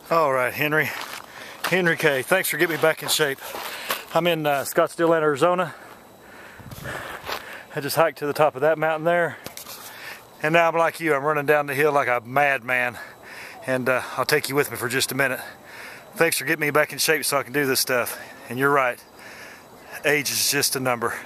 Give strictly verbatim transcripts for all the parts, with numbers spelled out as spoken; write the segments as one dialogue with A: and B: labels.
A: All right, Henry. Henry K. Thanks for getting me back in shape. I'm in uh, Scottsdale, Arizona. I just hiked to the top of that mountain there. And now I'm like you. I'm running down the hill like a madman. And uh, I'll take you with me for just a minute. Thanks for getting me back in shape so I can do this stuff. And you're right. Age is just a number.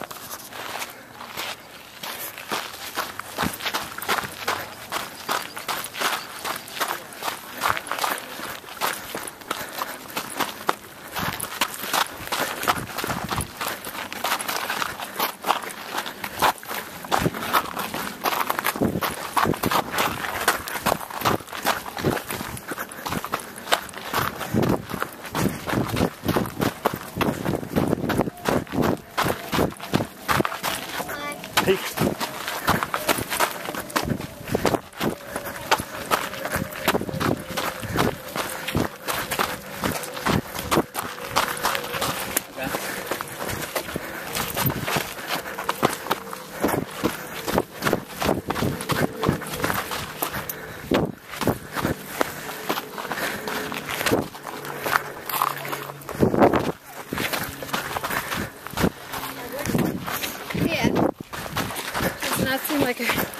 A: Hey.
B: Yeah. Does not seem like a